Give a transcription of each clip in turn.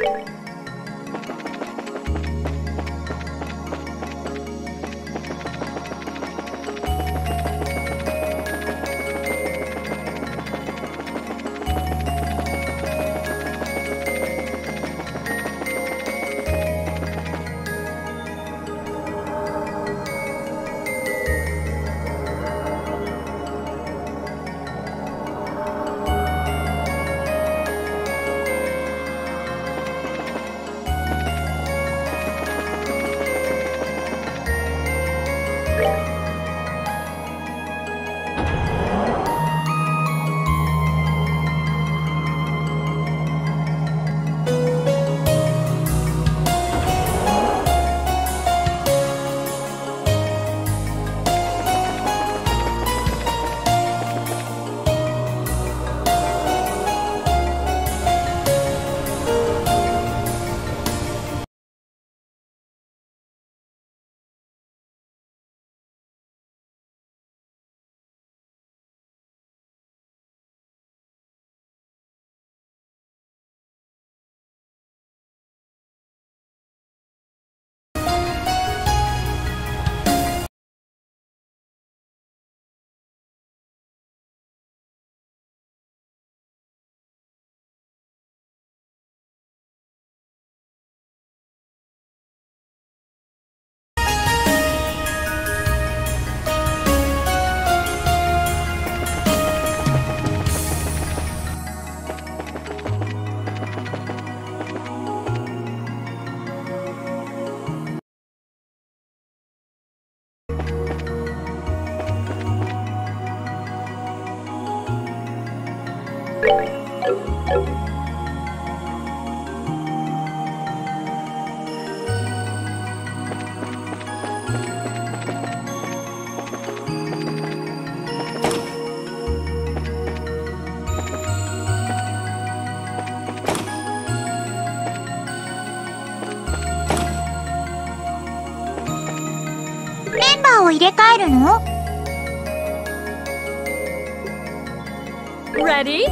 メンバーを入れ替えるの？ Ready?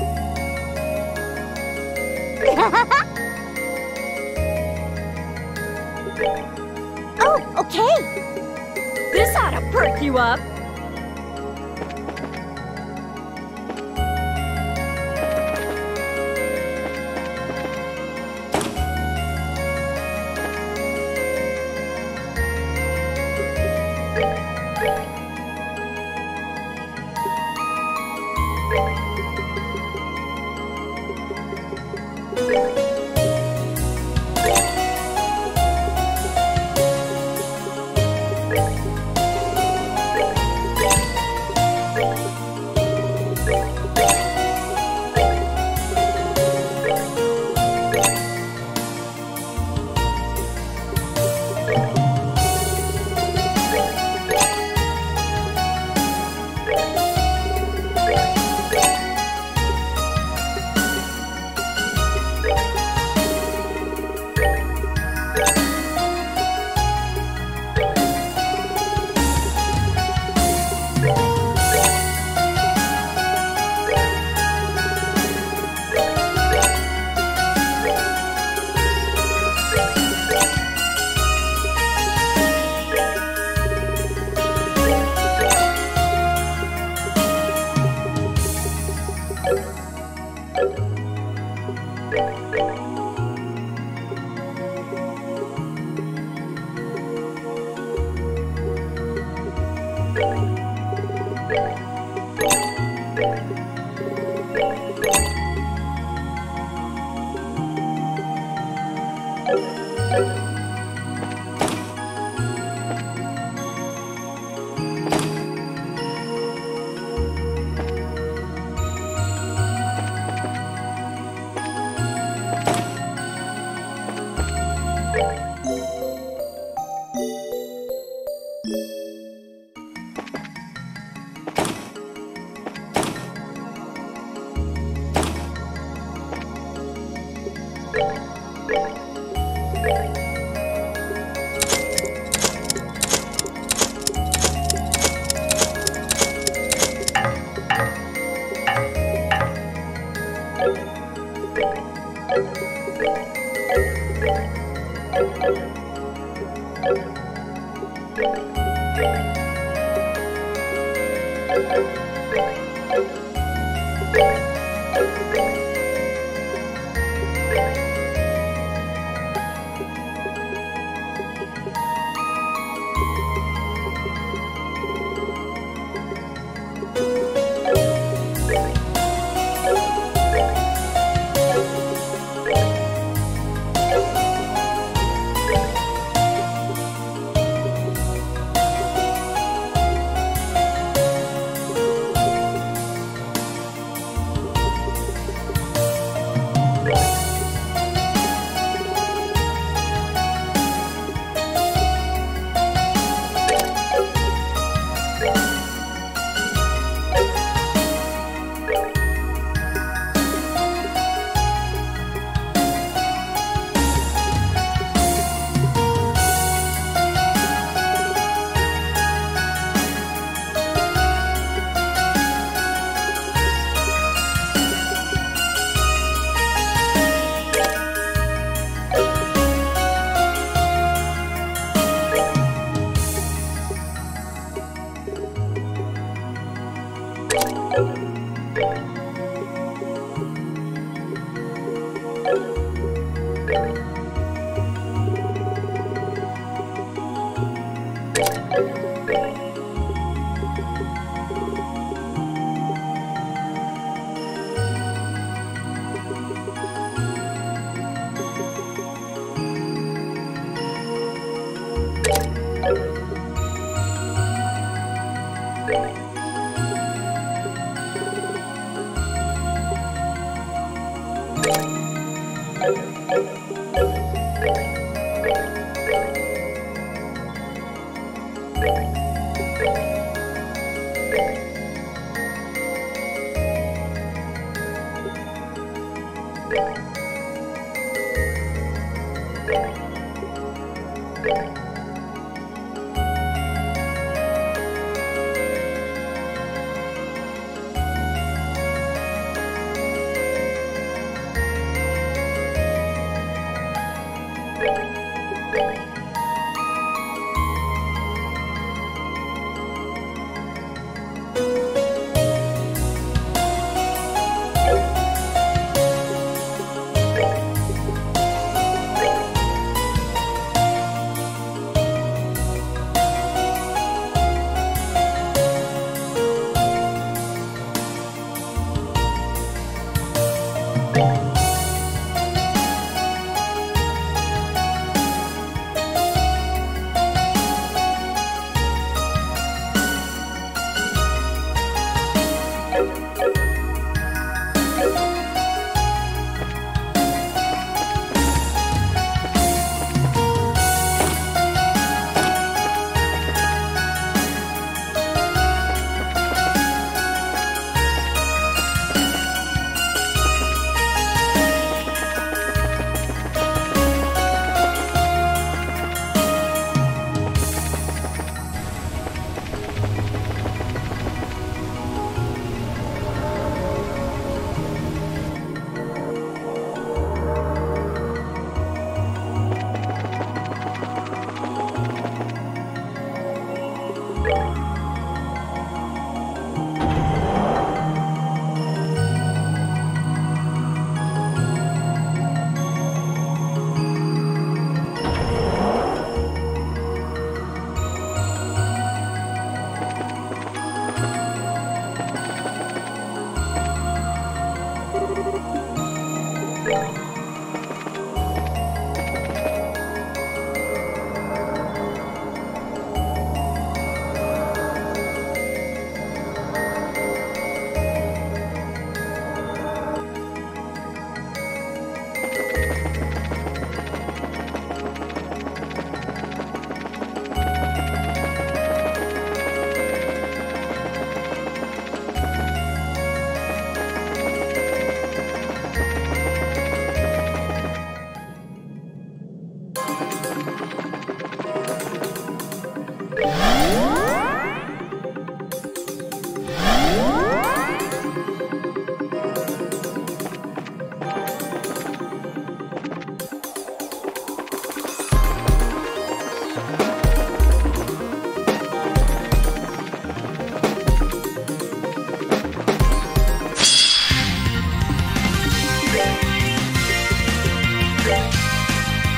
Oh, okay. This ought to perk you up.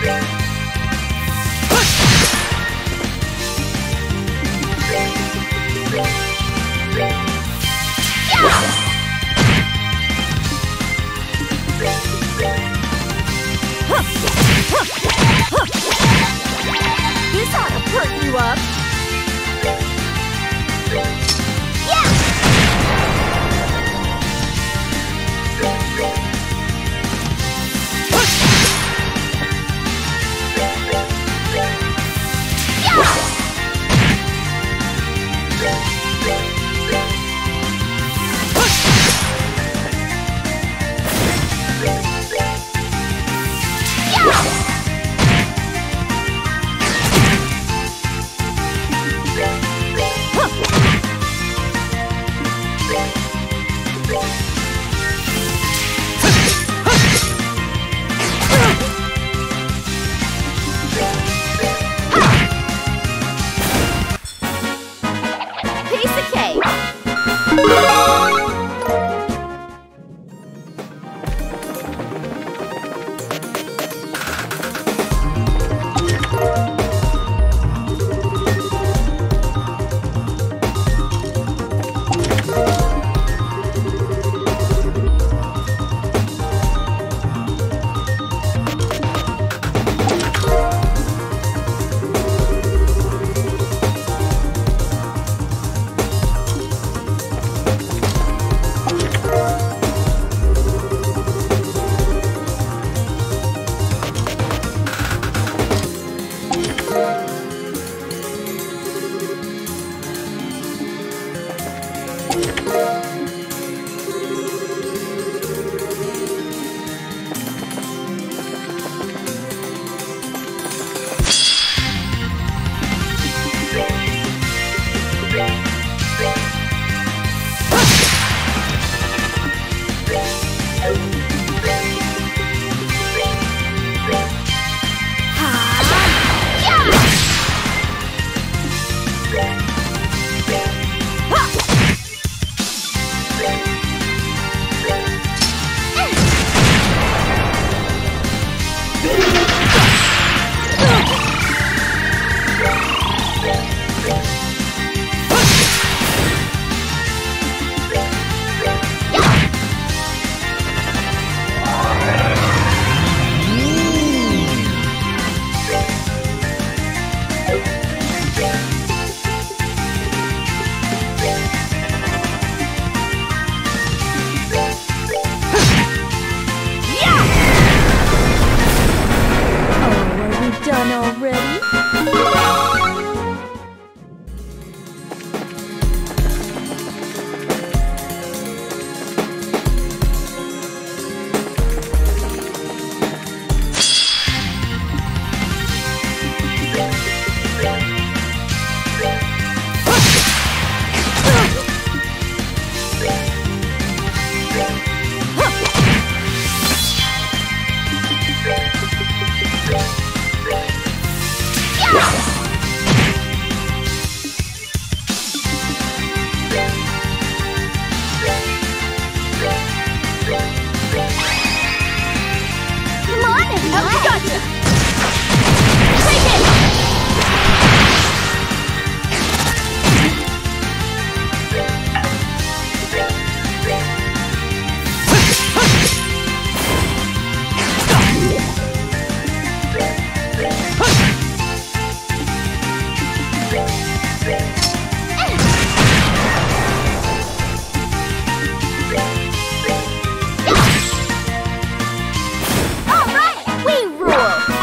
This ought to perk you up. Piece of cake. Done already? Alright, we rule!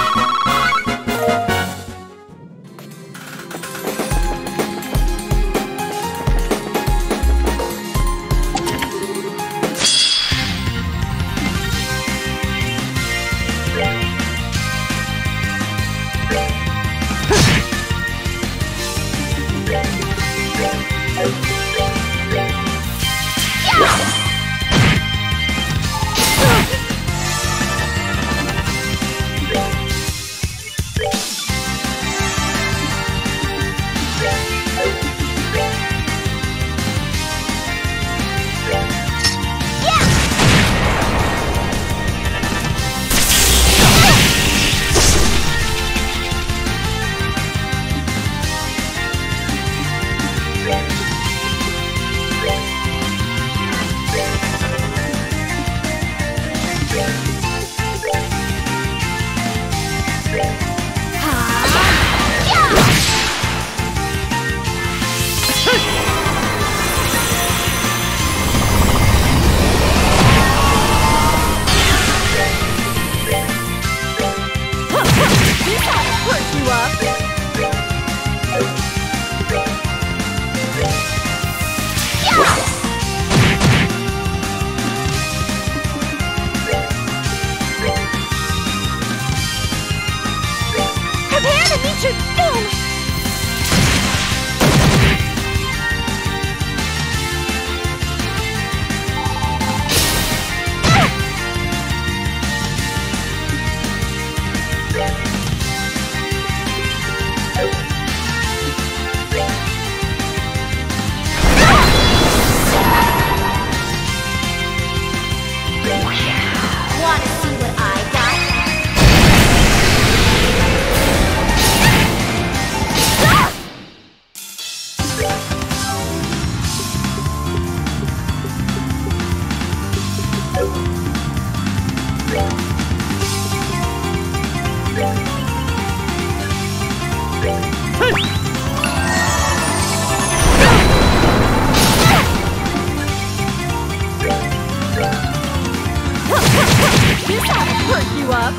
you up.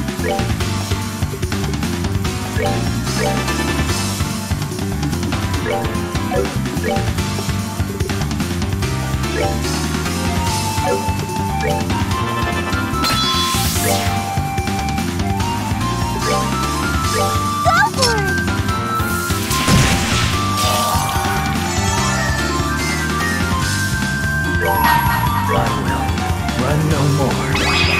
I will run no more.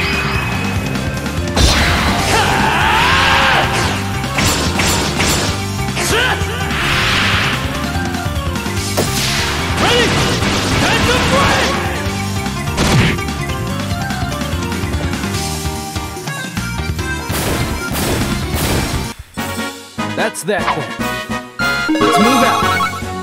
Ready? Time to fight! That's that then. Let's move out.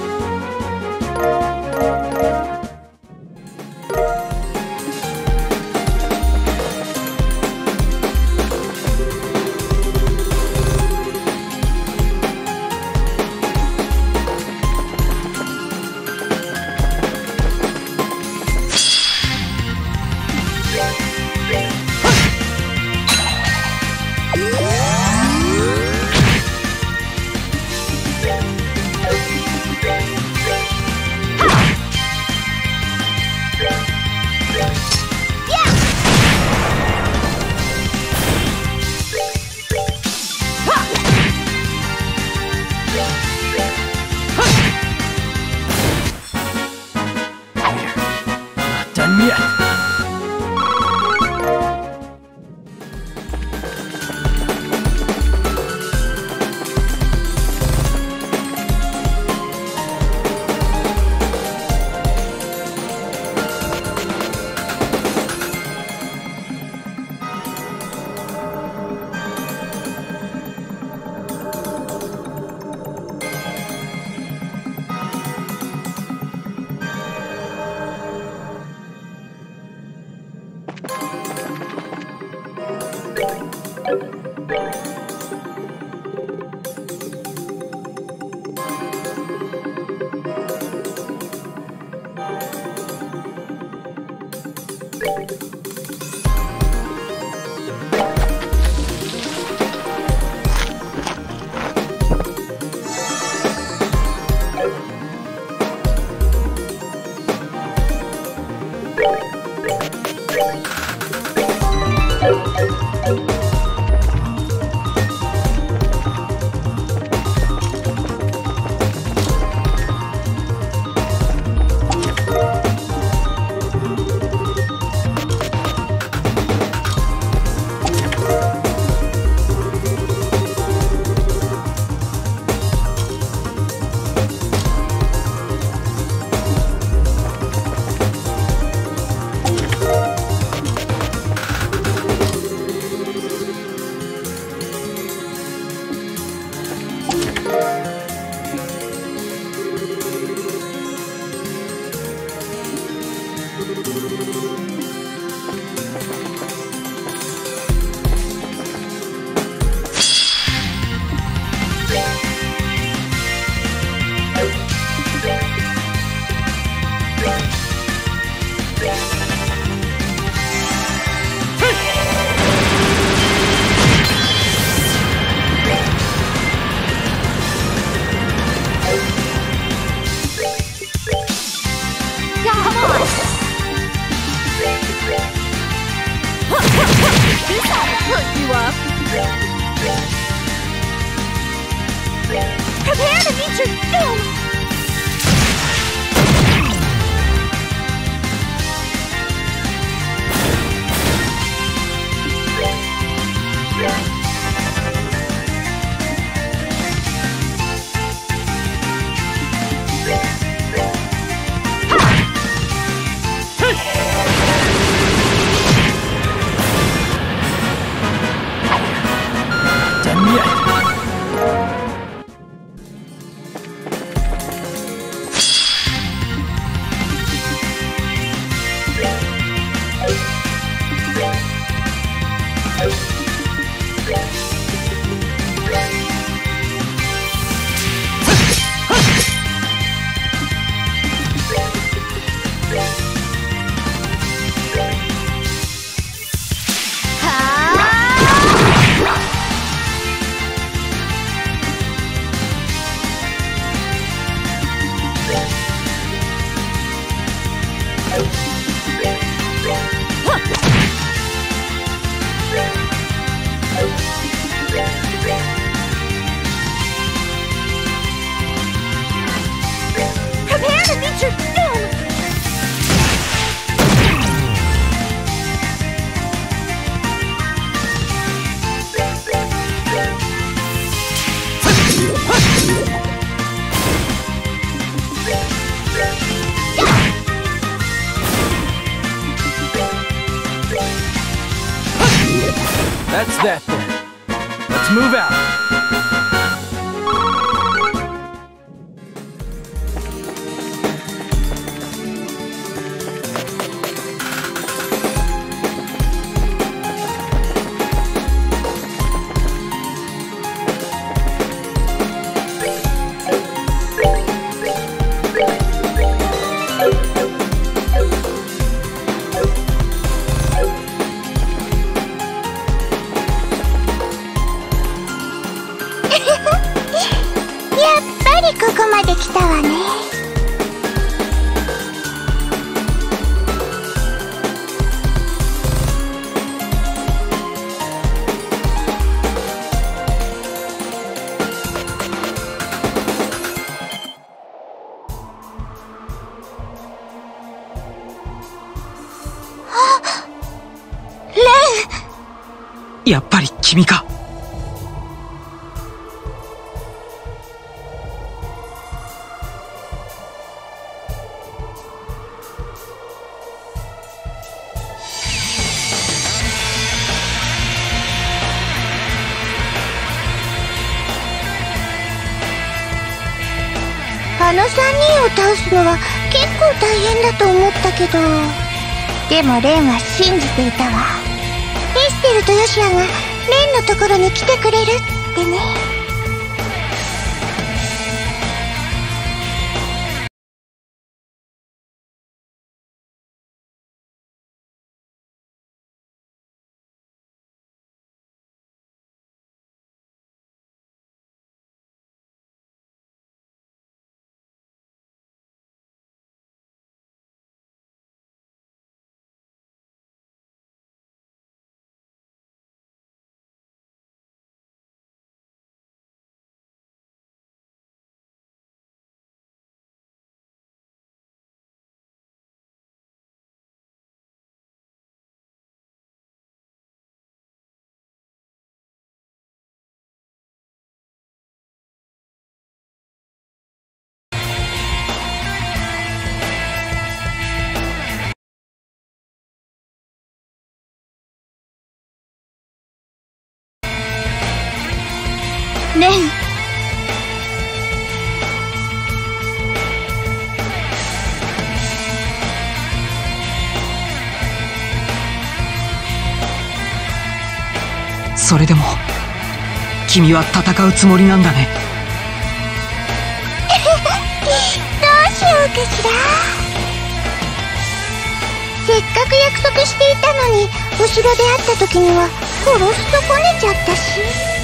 Done yet. This ought to hurt you up. Prepare to meet your doom! Done yet. Ha! That's that then. Let's move out. ここまで来たわね。あ、レン。 やっぱり君か。 あの3人を倒すのは結構大変だと思ったけど、でもレンは信じていたわ。エステルとヨシアがレンのところに来てくれるってね。レン。 それでも君は戦うつもりなんだね。 どうしようかしら。せっかく約束していたのに、後ろで会った時には殺すとこねちゃったし。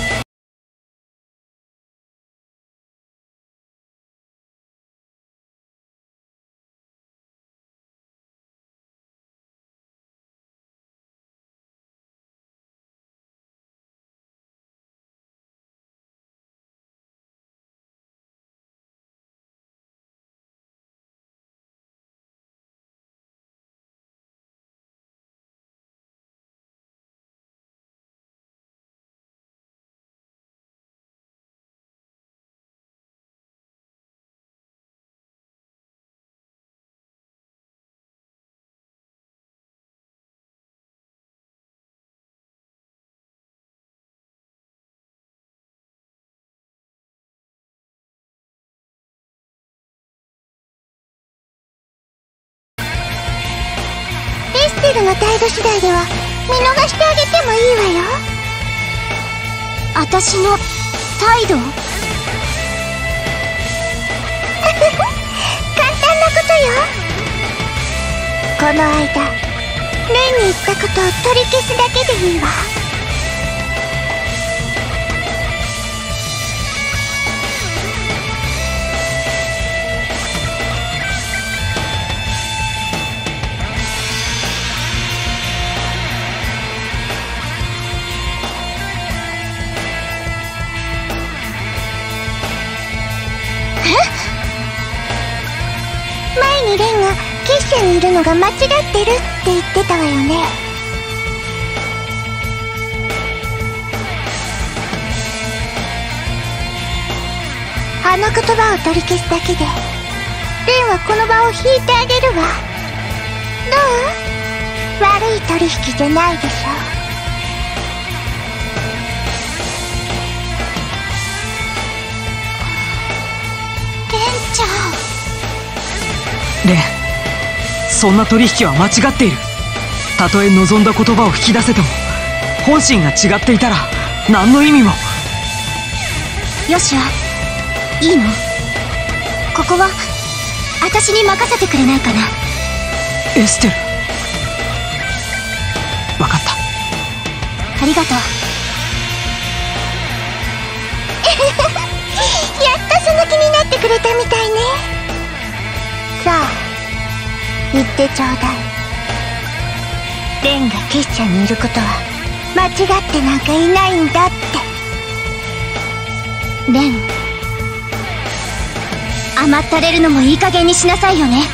エステルの態度次第では見逃してあげてもいいわよ。私の態度？簡単なことよ。この間レンに言ったことを取り消すだけでいいわ。前にレンが結社にいるのが間違ってるって言ってたわよね。あの言葉を取り消すだけでレンはこの場を引いてあげるわ。どう？悪い取引じゃないでしょ。 そんな取引は間違っている。たとえ望んだ言葉を引き出せても本心が違っていたら何の意味も。 よしあ、いいの？ここは私に任せてくれないかな。 エステル、分かった。 ありがとう。やっとその気になってくれたみたいね。さあ言ってちょうだい。レンが結社にいることは間違ってなんかいないんだって。レン、甘ったれるのもいい加減にしなさいよね。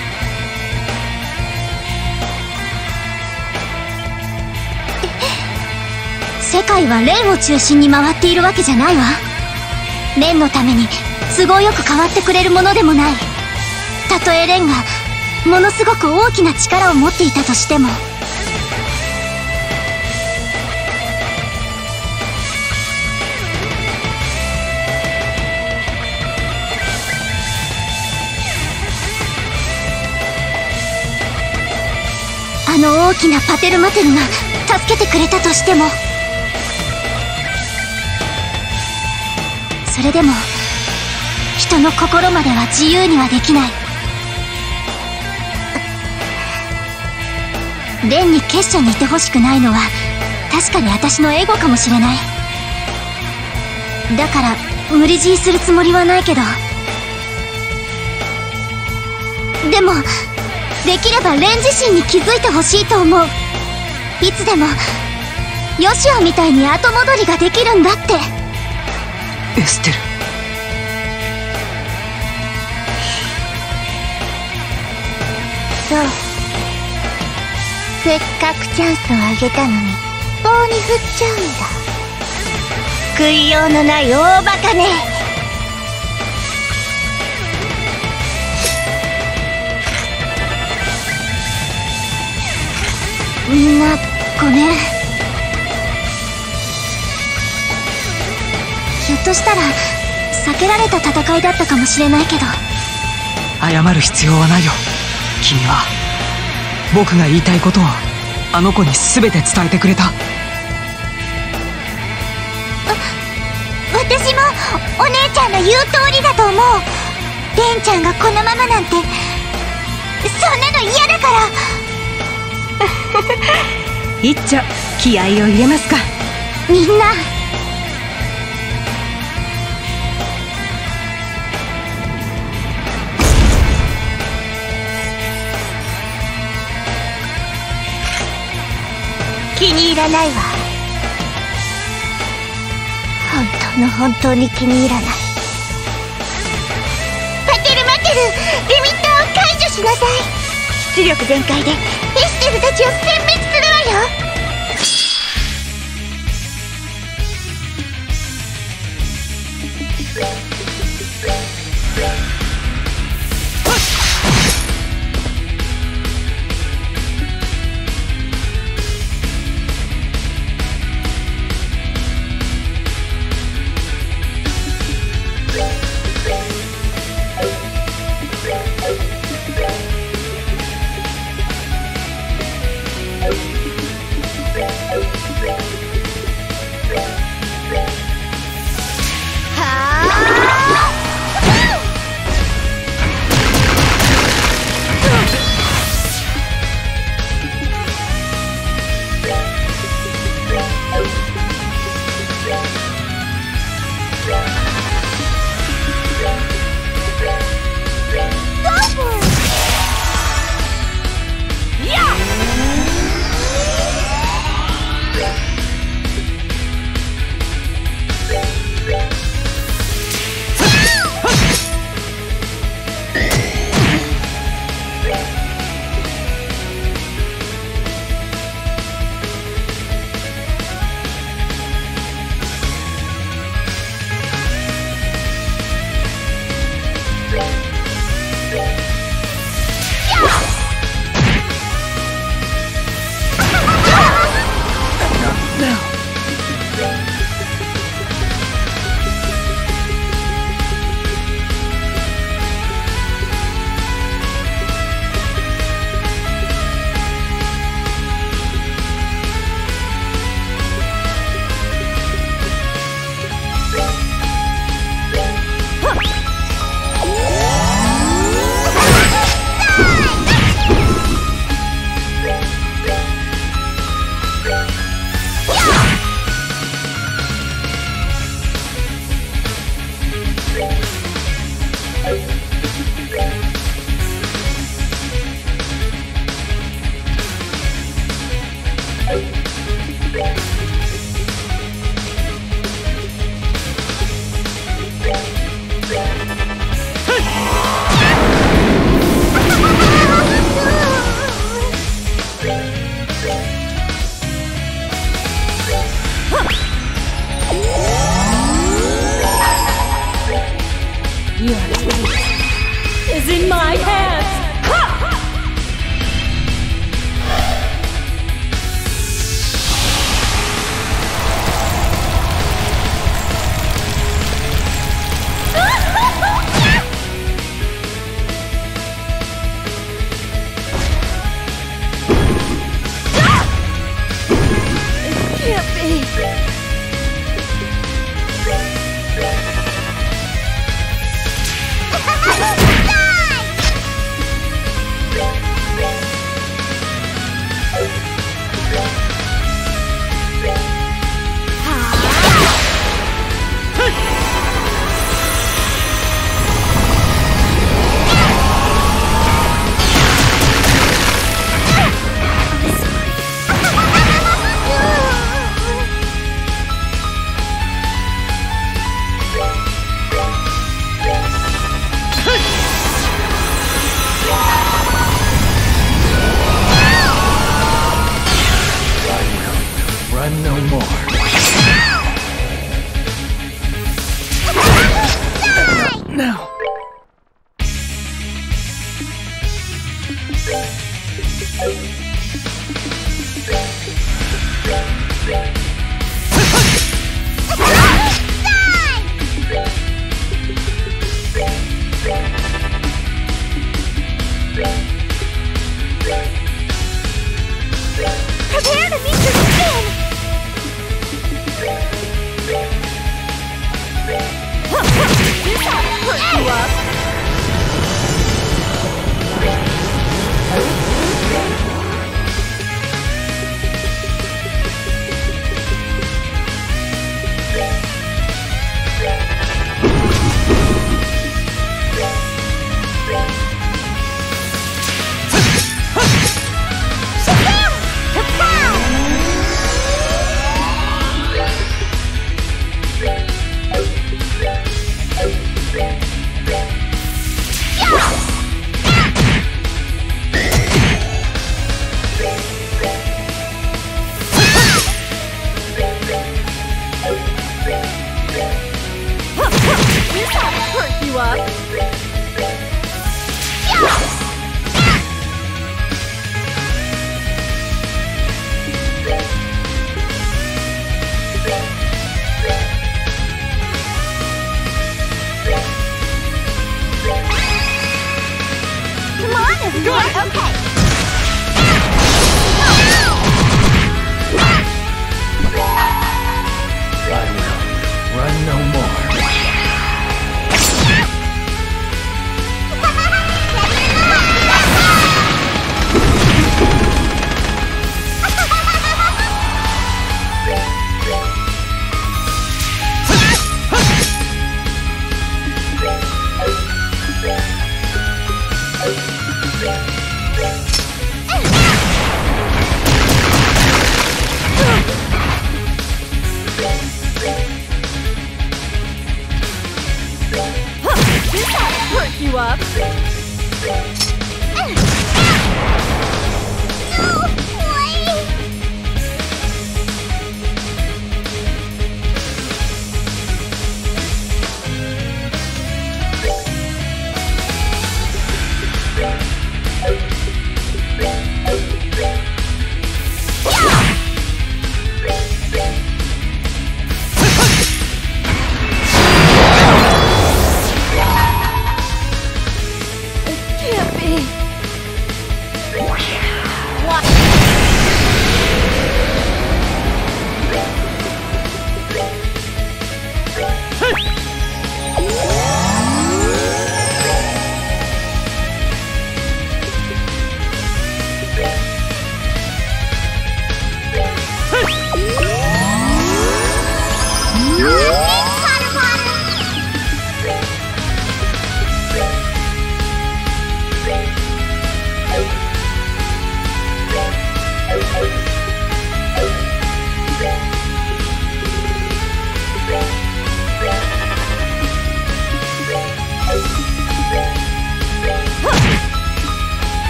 世界はレンを中心に回っているわけじゃないわ。レンのために都合よく変わってくれるものでもない。たとえレンがものすごく大きな力を持っていたとしても。あの大きなパテルマテルが助けてくれたとしても、それでも人の心までは自由にはできない。レンに結社にいてほしくないのは確かに私のエゴかもしれない。だから無理強いするつもりはないけど、でもできればレン自身に気づいてほしいと思う。いつでもヨシアみたいに後戻りができるんだって。 エステル、 そう、せっかくチャンスをあげたのに棒に振っちゃうんだ。食いようのない大バカね。みんなごめん。ひょっとしたら避けられた戦いだったかもしれないけど。 謝る必要はないよ。君は僕が言いたいことをあの子に全て伝えてくれた。 私もお姉ちゃんの言う通りだと思う。レンちゃんがこのままなんて、そんなの嫌だから。 一丁気合を入れますか。 みんな気に入らないわ。本当に気に入らない。パテルマテル、リミッターを解除しなさい。出力全開でエステルたちを殲滅するわよ。 in my hands. Run no more. No. Prepare to meet your skin! This ought to hurt you up. This ought to hurt you up. Come on, everyone! Okay! I will run no more. This ought to hurt you up. Can't be.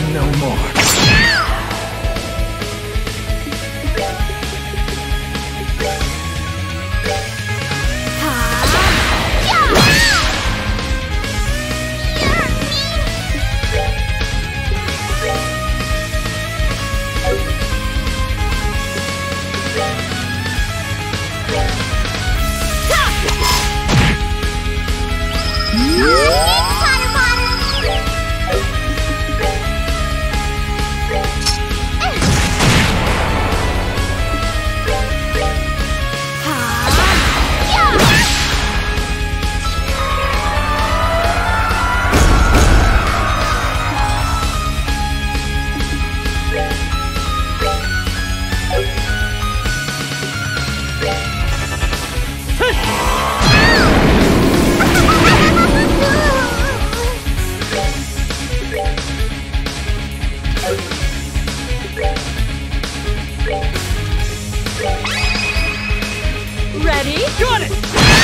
no more. Ready? Got it!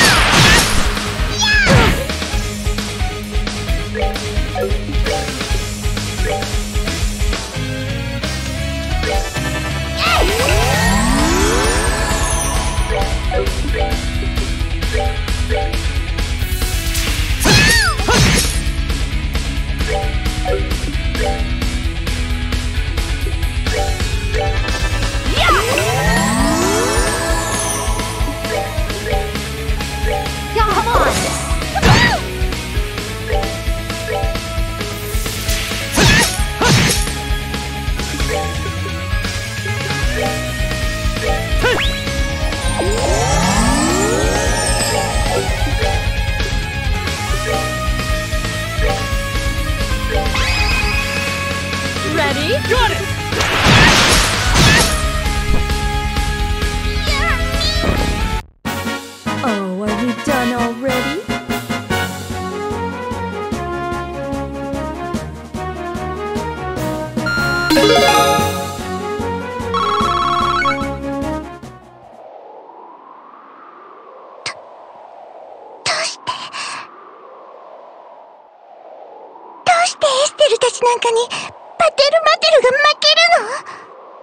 Ready? Got it! Oh, are you done already? どうしてエステルたちなんかにパテルマテルが負けるの？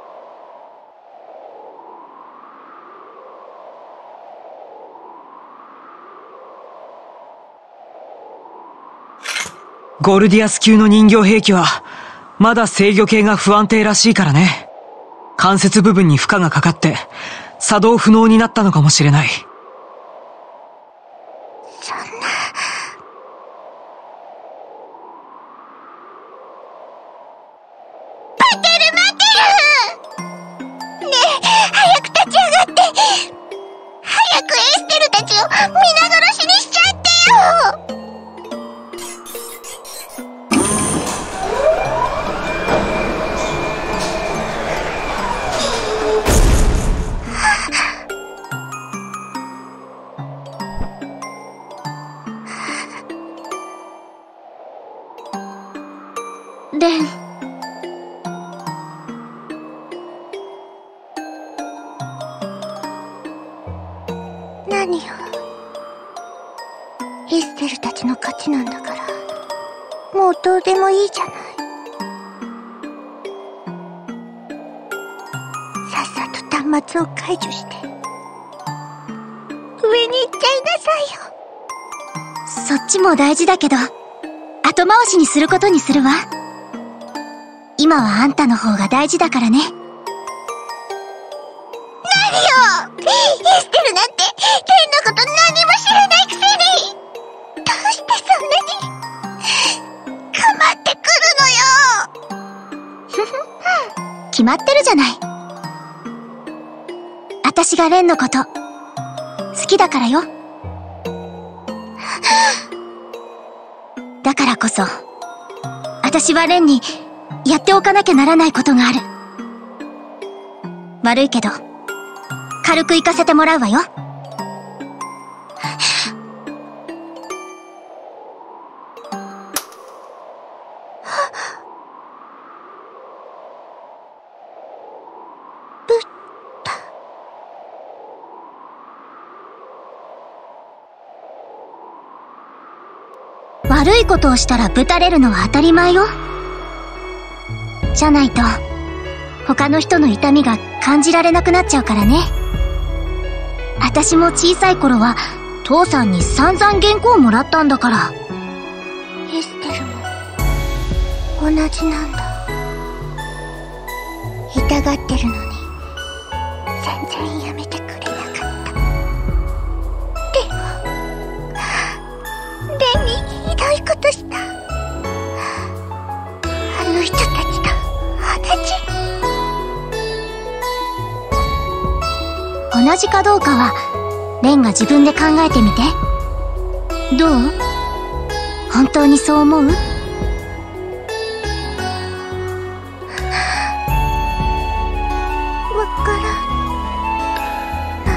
ゴルディアス級の人形兵器はまだ制御系が不安定らしいからね。関節部分に負荷がかかって作動不能になったのかもしれない。 そんな。パテルマテル！ねえ、早く立ち上がって！早くエステルたちを皆殺しにしちゃってよ！レン。何よ。エステルたちの勝ちなんだから、もうどうでもいいじゃない。さっさと端末を解除して、上に行っちゃいなさいよ。 そっちも大事だけど、後回しにすることにするわ。今はあんたの方が大事だからね。 何よ！エステルなんて、レンのこと何も知らないくせに！どうしてそんなに、構ってくるのよ！ ふふ、決まってるじゃない。私がレンのこと、好きだからよ。だからこそ、私はレンに、やっておかなきゃならないことがある。悪いけど、軽く行かせてもらうわよ。悪いことをしたらぶたれるのは当たり前よ。 じゃないと他の人の痛みが感じられなくなっちゃうからね。私も小さい頃は父さんに散々原稿をもらったんだから。 エステルも同じなんだ。痛がってるのに全然やめてくれなかった。でもレンにひどいことした。あの人たちと同じ。 同じかどうかはレンが自分で考えてみて。どう？本当にそう思う？ わからない。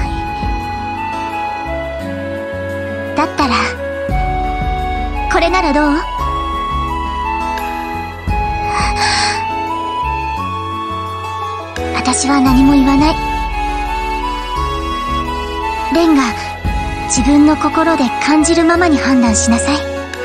だったらこれならどう？私は何も言わない。レンが自分の心で感じるままに判断しなさい。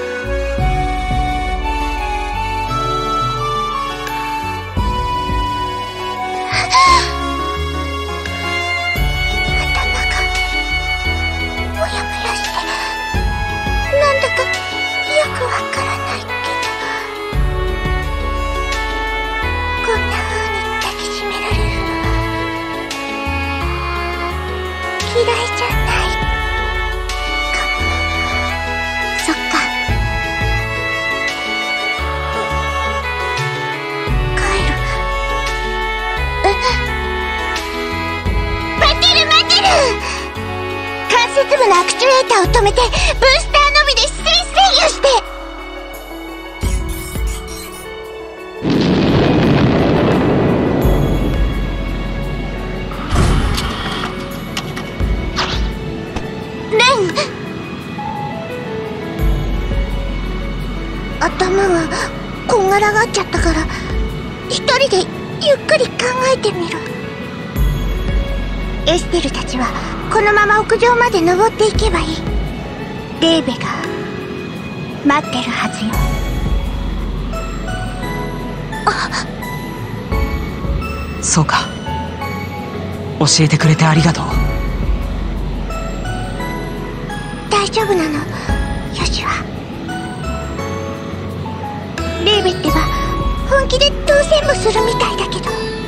関節部のアクチュエーターを止めてブースターのみで制御して。レン、頭がこんがらがっちゃったから一人でゆっくり考えてみる。エステルたちはこのまま屋上まで登っていけばいい。レーベが待ってるはずよ。 そうか。教えてくれてありがとう。 大丈夫なの、ヨシュア。レーベってば本気で当選もするみたいだけど。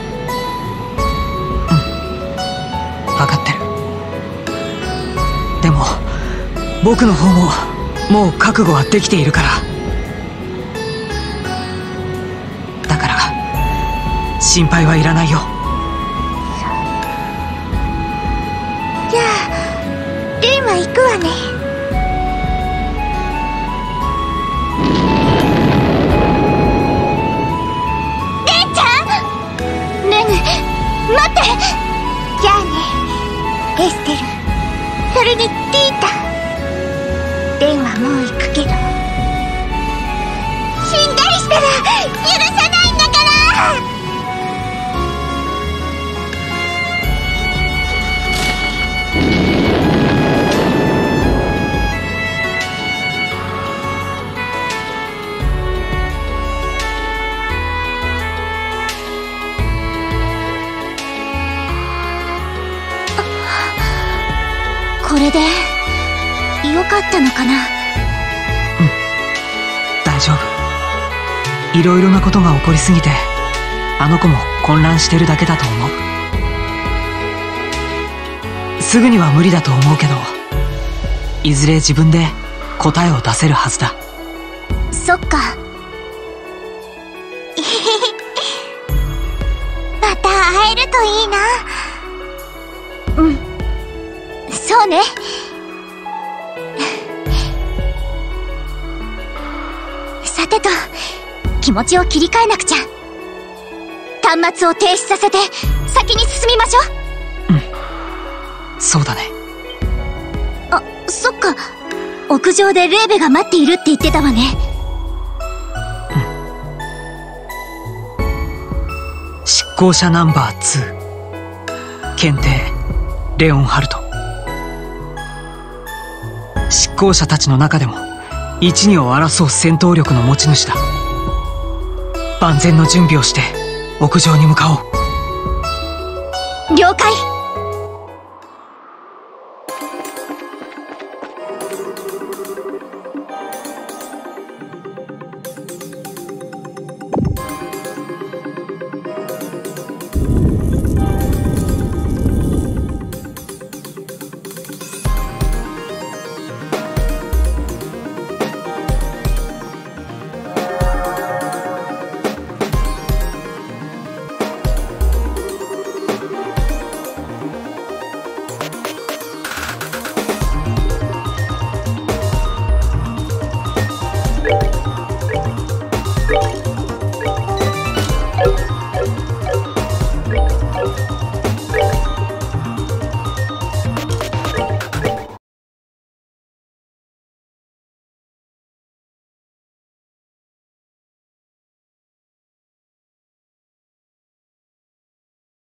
分かってる。でも僕の方ももう覚悟はできているから。だから心配はいらないよ。 じゃあレンは行くわね。レンちゃん、レン、待って。じゃあねエステル、それにティータ。レンはもう行くけど、死んだりしたら許さないんだから。 これでよかったのかな。 うん、大丈夫。いろいろなことが起こりすぎてあの子も混乱してるだけだと思う。すぐには無理だと思うけど、いずれ自分で答えを出せるはずだ。 そっか。 また会えるといいな。 うん、そうね。さてと、気持ちを切り替えなくちゃ。端末を停止させて先に進みましょう。 うん、そうだね。 あ、そっか。屋上でレーベが待っているって言ってたわね。 執行者ナンバー2、検定レオンハルト。執行者たちの中でも一二を争う戦闘力の持ち主だ。 万全の準備をして屋上に向かおう。 了解。